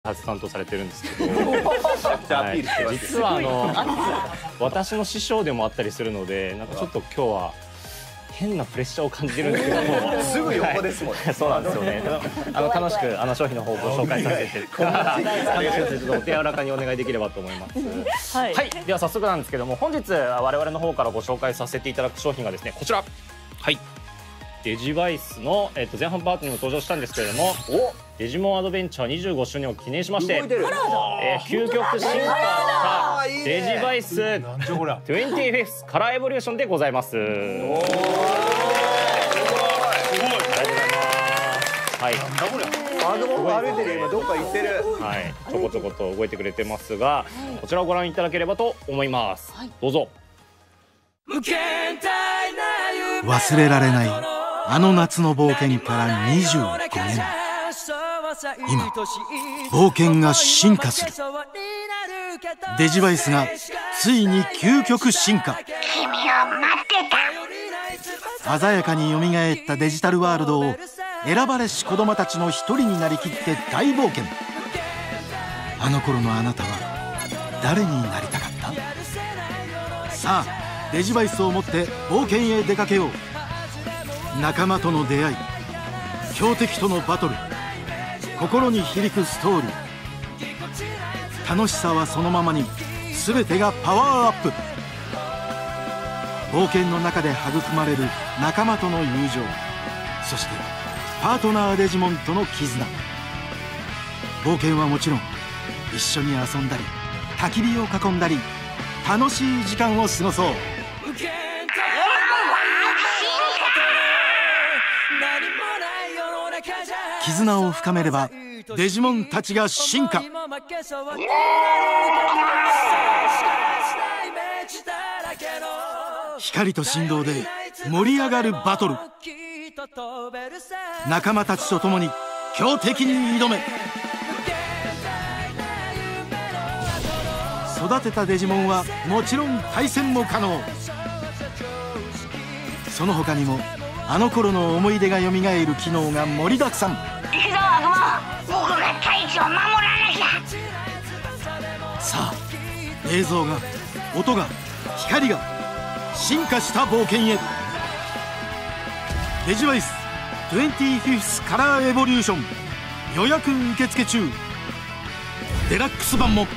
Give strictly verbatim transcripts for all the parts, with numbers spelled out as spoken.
初担当されてるんですけど、はい、実はあの私の師匠でもあったりするので、なんかちょっと今日は変なプレッシャーを感じてるんですけども、 すぐ横ですもんね。 そうなんですよね。あの楽しくあの商品の方をご紹介させて、ちょっとお手柔らかにお願いできればと思います。はい、はい、では早速なんですけども、本日我々の方からご紹介させていただく商品がですね、こちら。はい。デジバイスの、えっと、前半パートにも登場したんですけれども、デジモンアドベンチャーにじゅうごしゅうねんを記念しまして、えー、究極進化したデジバイス にじゅうご フィフス カラーエボリューションでございます。おー、すごい。ありがとうございます。はい。なんだこれ。 あの僕歩いてる、今どっか行ってる。 はい。ちょこちょこと動いてくれてますが、こちらをご覧いただければと思います。どうぞ。 忘れられないあの夏の冒険からにじゅうごねん。今冒険が進化する。デジバイスがついに究極進化。 君を待ってた。鮮やかによみがえったデジタルワールドを選ばれし子供たちの一人になりきって大冒険。あの頃のあなたは誰になりたかった？さあデジバイスを持って冒険へ出かけよう。仲間との出会い、強敵とのバトル、心に響くストーリー。楽しさはそのままに、全てがパワーアップ。冒険の中で育まれる仲間との友情、そしてパートナーデジモンとの絆。冒険はもちろん一緒に遊んだり焚き火を囲んだり楽しい時間を過ごそう。絆を深めればデジモンたちが進化。光と振動で盛り上がるバトル。仲間たちと共に強敵に挑め。育てたデジモンはもちろん対戦も可能。その他にもあの頃の思い出がよみがえる機能が盛りだくさん。 行くぞ悪魔、僕が大地を守らなきゃ。 さあ映像が、音が、光が進化した冒険へ。デジバイスにじゅうごフィフスカラーエボリューション予約受付中。デラックス版も。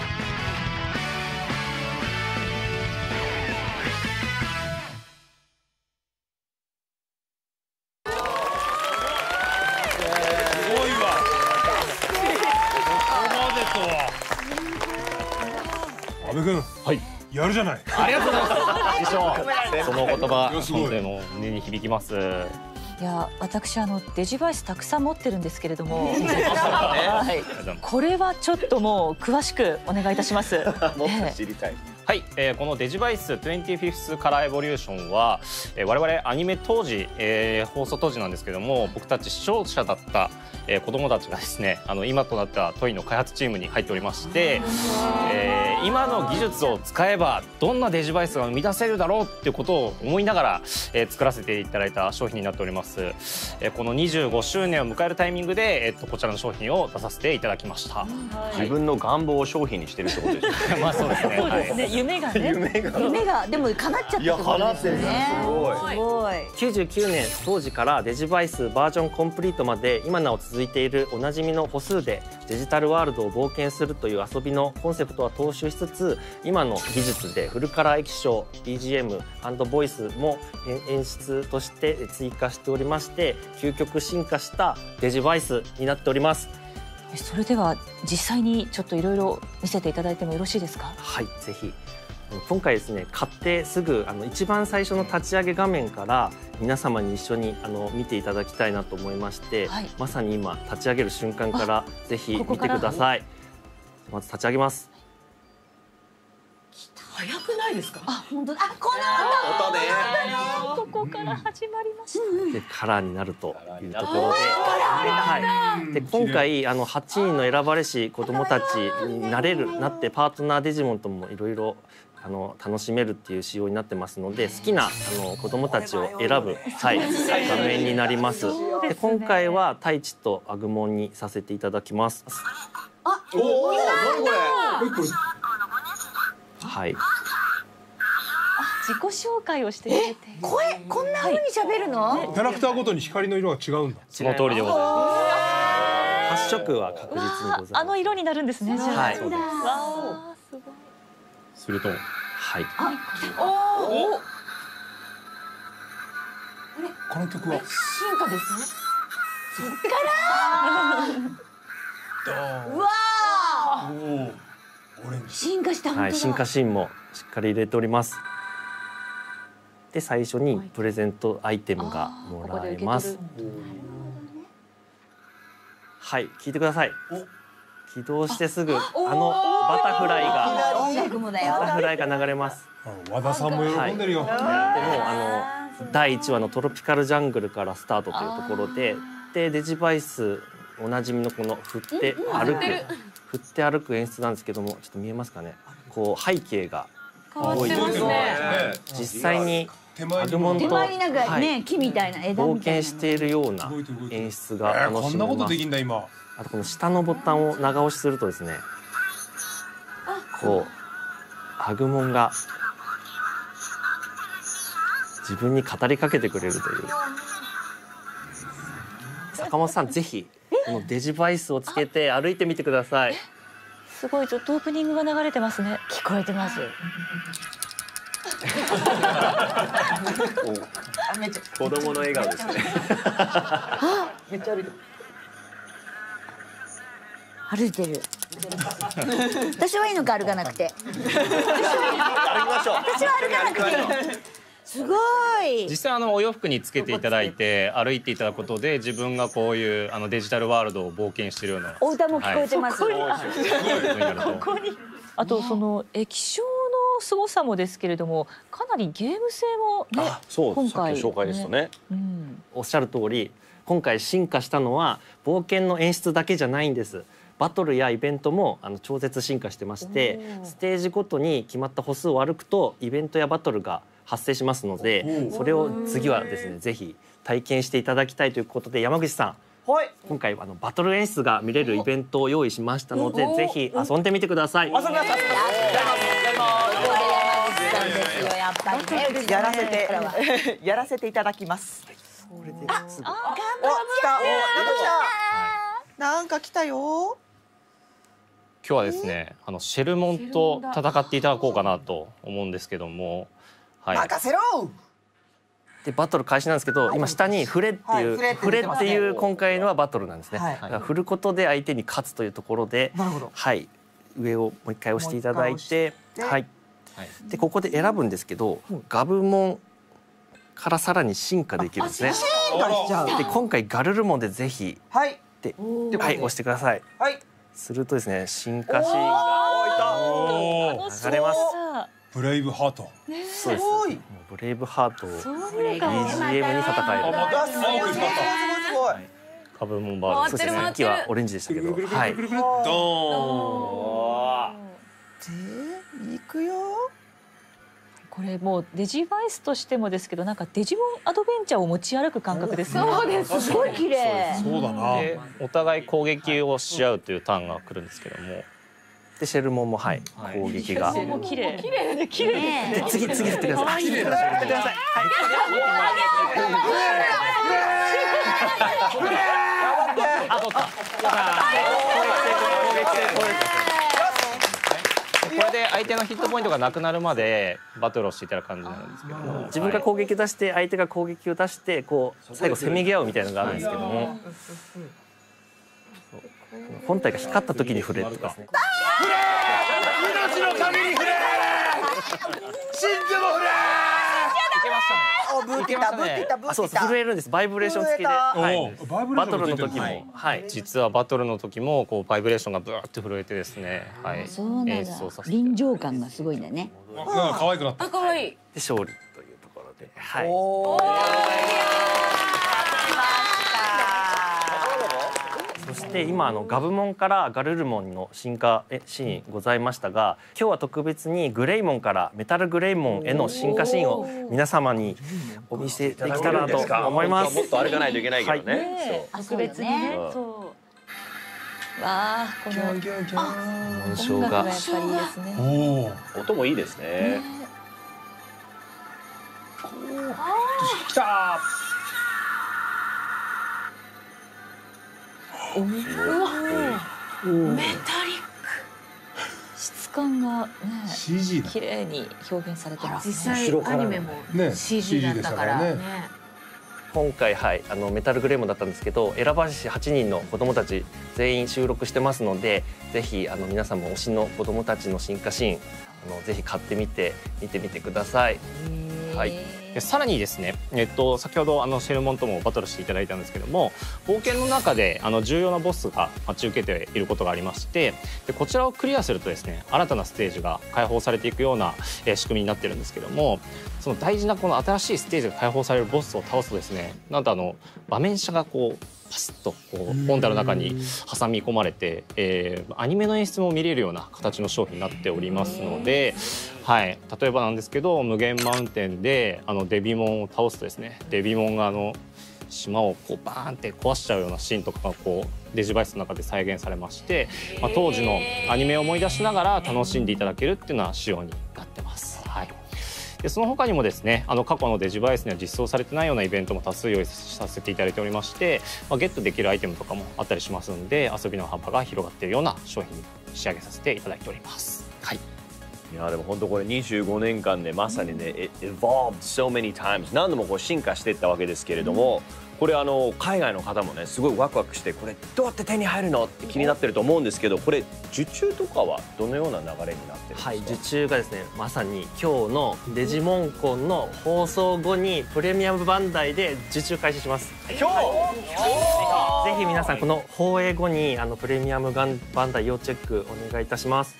阿部君、はい、やるじゃない。 ありがとうございます。師匠、その言葉、本当にも胸に響きます。 いや、私あのデジバイスたくさん持ってるんですけれども、はい、これはちょっともう詳しくお願いいたします。 もっと知りたい。 はい、えー、このデジバイスにじゅうごフィフスカラーエボリューションは、えー、我々アニメ当時、えー、放送当時なんですけども、僕たち視聴者だった、えー、子供たちがですね、あの今となったトイの開発チームに入っておりまして、えー、今の技術を使えばどんなデジバイスが生み出せるだろうっていうことを思いながら、えー、作らせていただいた商品になっております。えー、このにじゅうごしゅうねんを迎えるタイミングで、えー、っとこちらの商品を出させていただきました。 自分の願望を商品にしてるってことですよね。 まあそうですね。 そうですね。夢がね。夢がでも叶っちゃったってことですよね。すごい。すごい。 きゅうじゅうきゅうねん当時からデジバイスバージョンコンプリートまで今なお続いているおなじみの歩数でデジタルワールドを冒険するという遊びのコンセプトは踏襲しつつ、今の技術でフルカラー液晶 ビージーエム& ボイスも演出として追加しておりまして、究極進化したデジバイスになっております。 それでは実際にちょっといろいろ見せていただいてもよろしいですか？ はい、ぜひ。今回ですね、買ってすぐあの一番最初の立ち上げ画面から皆様に一緒にあの見ていただきたいなと思いまして、はい、まさに今立ち上げる瞬間からぜひ見てください。まず立ち上げます。 早くないですか？あ、本当だ。あ、この音。音で。ここから始まりました。 で、カラーになるというところで、はい。で、今回あのはちにんの選ばれし子どもたちになれるなってパートナーデジモンともいろいろあの楽しめるっていう仕様になってますので、好きなあの子どもたちを選ぶ、はい、画面になります。 で今回は太一とアグモンにさせていただきます。 あ、おお、何これ。 はい。 自己紹介をしてくれて。 声こんな風に喋るの？ キャラクターごとに光の色が違うんだ。 その通りでございます。 発色は確実にございます。 あの色になるんですね。 はい。 そうです。わあ、すごい。 すると、はい。 おお。 この曲は進化ですね。そっから。うわあ。 オレンジ。 進化した本当だ。 はい、進化シーンもしっかり入れております。で最初にプレゼントアイテムがもらえます。はい、聞いてください。起動してすぐあのバタフライがバタフライが流れます。 和田さんも喜んでるよ。 はい、でもあのだいいちわのトロピカルジャングルからスタートというところで、でデジバイスおなじみのこの振って歩く振って歩く演出なんですけども、ちょっと見えますかね。こう背景が動いてますね。実際にアグモンと手前になんかね、木みたいな枝冒険しているような演出が楽しめます。 こんなことできんだ今。 あとこの下のボタンを長押しするとですね、こうアグモンが自分に語りかけてくれるという。坂本さんぜひこのデジバイスをつけて歩いてみてください。 すごいずっとオープニングが流れてますね。 聞こえてます。 子供の笑顔ですね。 めっちゃ歩いてる。歩いてる。私はいいのか歩かなくて。 歩きましょう。 私は歩かなくて。すごい。 実際あのお洋服につけていただいて歩いていただくことで自分がこういうあのデジタルワールドを冒険しているようなお歌も聞こえてます。 ここに。あとその液晶の凄さもですけれども、かなりゲーム性もね、 そう今回さっきの紹介ですとね。 うん、 おっしゃる通り、今回進化したのは冒険の演出だけじゃないんです。バトルやイベントもあの超絶進化してまして、ステージごとに決まった歩数を歩くとイベントやバトルが発生しますので、それを次はですねぜひ体験していただきたいということで、山口さん、はい、今回あのバトル演出が見れるイベントを用意しましたので、ぜひ遊んでみてください。遊びなさい。 やっぱりね、 やらせてやらせていただきます。 これであ、 すぐ頑張りなんか来たよ。 今日はですね、あのシェルモンと戦っていただこうかなと思うんですけども、はい。 任せろ。 でバトル開始なんですけど、今下に振れっていう、はい、振れっていう今回のはバトルなんですね。はい、だから振ることで相手に勝つというところで、なるほど、はい、上をもう一回押していただいて、はい。でここで選ぶんですけど、ガブモンからさらに進化できるんですね。 進化しちゃう。 で今回ガルルモンでぜひ、はい、で、はい、押してください。はい。するとですね、進化シーンが流れます。 ブレイブハート。 そうです。ブレイブハートを ビージーエム に戦える。 すごいすごい。 カブモンバージョン。 そしてさっきはオレンジでしたけど、はい。 で、行くよ。 これもうデジバイスとしてもですけど、なんかデジモンアドベンチャーを持ち歩く感覚ですね。 そうです。すごい綺麗。 そうだな。 でお互い攻撃をし合うというターンが来るんですけども、 でシェルモンもはい攻撃が。 もう綺麗。綺麗ね、綺麗。 で次次振ってください。 綺麗だ。 振ってください。 あ、取った。これで相手のヒットポイントがなくなるまでバトルをしていただく感じなんですけども、 自分が攻撃を出して相手が攻撃を出してこう最後せめぎ合うみたいなのがあるんですけども、本体が光った時に振れとかですね。 命の限り振れ。真珠も振れ。 いけましたね。 ぶってたぶってたぶってた。 あ、そうです。震えるんです。バイブレーション付きで、はい、バトルの時も、はい、 実はバトルの時もこうバイブレーションがブワーって震えてですね、はい、 演出をさせて。臨場感がすごいんだね。 可愛くなった。 可愛い。 で勝利というところで、はい。そしてで今あのガブモンからガルルモンの進化シーンございましたが、今日は特別にグレイモンからメタルグレイモンへの進化シーンを皆様にお見せできたらと思います。 もっと歩かないといけないけどね。 特別にね。そう。わあ、この紋章がやっぱりいいですね。 音もいいですね。 来たおお、メタリック。質感がね、 シージーだ。 綺麗に表現されてますね。 実際アニメも シージー だったからね。 今回はいあのメタルグレイモンだったんですけど、選ばれしはちにんの子供たち全員収録してますので、ぜひあの皆さんも推しの子供たちの進化シーンあのぜひ買ってみて見てみてください。はい。 でさらにですね、えっと、先ほどあのシェルモンともバトルしていただいたんですけども、冒険の中であの重要なボスが待ち受けていることがありまして、でこちらをクリアするとですね、新たなステージが開放されていくような、えー、仕組みになってるんですけども、その大事なこの新しいステージが開放されるボスを倒すとですね、なんとあの場面車がこうパスッとこう本体の中に挟み込まれて、えー、アニメの演出も見れるような形の商品になっておりますので、はい、例えばなんですけど無限マウンテンであのデビモンを倒すとですね、デビモンがあの島をこうバーンって壊しちゃうようなシーンとかがこうデジバイスの中で再現されまして、まあ、当時のアニメを思い出しながら楽しんでいただけるっていうような仕様になってます。はい。でその他にもですね、あの過去のデジバイスには実装されてないようなイベントも多数用意させていただいておりまして、まあ、ゲットできるアイテムとかもあったりしますので、遊びの幅が広がっているような商品に仕上げさせていただいております。はい。 いやでも本当これにじゅうごねんかんでまさにね、It evolved so many times 何度もこう進化していったわけですけれども、これあの海外の方もねすごいワクワクしてこれどうやって手に入るのって気になってると思うんですけど、これ受注とかはどのような流れになってるんですか？ はい、受注がですねまさに今日のデジモンコンの放送後にプレミアムバンダイで受注開始します。 今日ぜひ皆さんこの放映後にあのプレミアムバンダイ要チェックお願いいたします。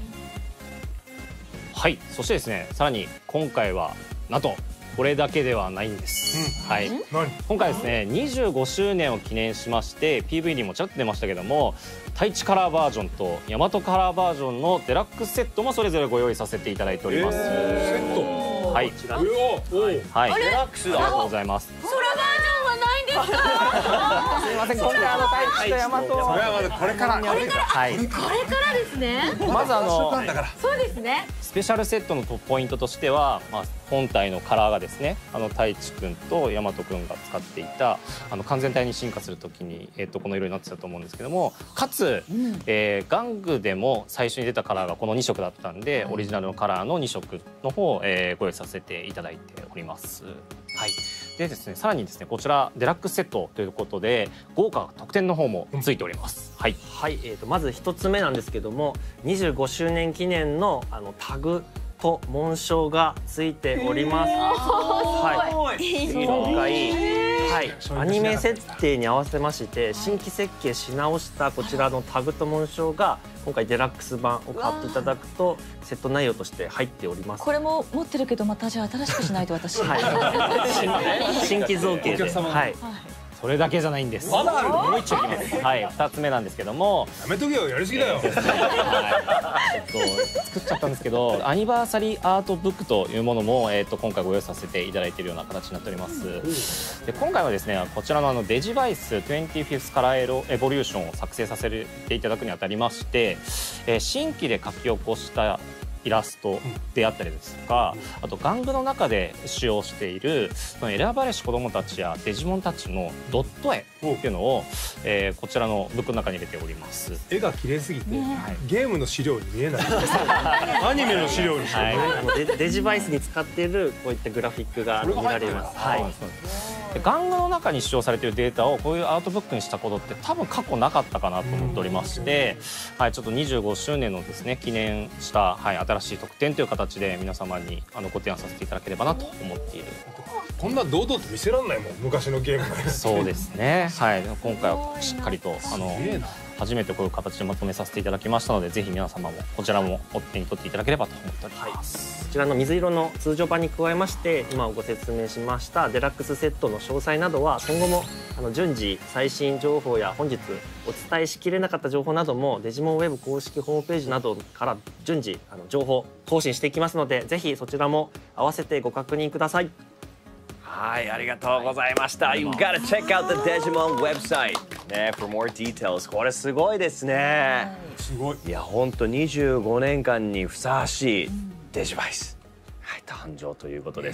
はい、そしてですね、さらに今回はなんとこれだけではないんです。うん、はい。今回ですね、にじゅうごしゅうねんを記念しまして ピーブイ にもちょっと出ましたけども、太一カラーバージョンと大和カラーバージョンのデラックスセットもそれぞれご用意させていただいております。セット。はい。こちら。はい。デラックスだ。ありがとうございます。 空バージョンはないんですか？ すみません、今回あの太一と大和。 それはまだこれから。 これから。はい。これからですね。 まずあの。 そうですね。 スペシャルセットのポイントとしては、まあ、本体のカラーがですね、あの太一くんと大和くんが使っていたあの完全体に進化するときに、えー、とこの色になってたと思うんですけども、かつ、うん、えー、玩具でも最初に出たカラーがこのにしょくだったんで、はい、オリジナルのカラーのにしょくの方を、えー、ご用意させていただいております。はい。でですね、さらにですね、こちらデラックスセットということで豪華特典の方もついております。うん、はい、 はい、えーとまず一つ目なんですけども、にじゅうごしゅうねん記念のあのタグと紋章がついております。はい、今回、はい、アニメ設定に合わせまして新規設計し直したこちらのタグと紋章が今回デラックス版を買っていただくとセット内容として入っております。 これも持ってるけどまたじゃあ新しくしないと私。 はい、新規造形で。はい。 それだけじゃないんです。まだあるの？もう一丁いきます。はい、二つ目なんですけども。 やめとけよ、やりすぎだよ。 はい、ちょっと作っちゃったんですけど、アニバーサリーアートブックというものもえっと今回ご用意させていただいているような形になっております。で今回はですね、こちらのあのデジバイスにじゅうごフィフスカラーエボリューションを作成させていただくにあたりまして、えー、新規で書き起こしたイラストであったりですとか、あと玩具の中で使用しているその選ばれし子どもたちやデジモンたちのドット絵っていうのを、えー、こちらのブックの中に入れております。 絵が綺麗すぎて、ね、ゲームの資料に見えない。アニメの資料に、 はい、デ, デジバイスに使っているこういったグラフィックが見られます。はい。 玩具の中に使用されているデータをこういうアートブックにしたことって多分過去なかったかなと思っておりまして、はい、ちょっとにじゅうごしゅうねんのですね記念した、はい、新しい特典という形で皆様にあのご提案させていただければなと思っている。 こんな堂々と見せらんないもん、昔のゲーム。 そうですね。はい、今回はしっかりとあの初めてこういう形でまとめさせていただきましたので、ぜひ皆様もこちらもお手に取っていただければと思っております。 こちらの水色の通常版に加えまして、今ご説明しましたデラックスセットの詳細などは今後もあの順次最新情報や本日お伝えしきれなかった情報などもデジモンウェブ公式ホームページなどから順次あの情報更新していきますので、ぜひそちらも合わせてご確認ください。 はい、ありがとうございました。You gotta check out the Digimon website ね、for more details。これすごいですね。 すごい。 いや、本当にじゅうごねんかんにふさわしいデジバイス、はい、誕生ということです。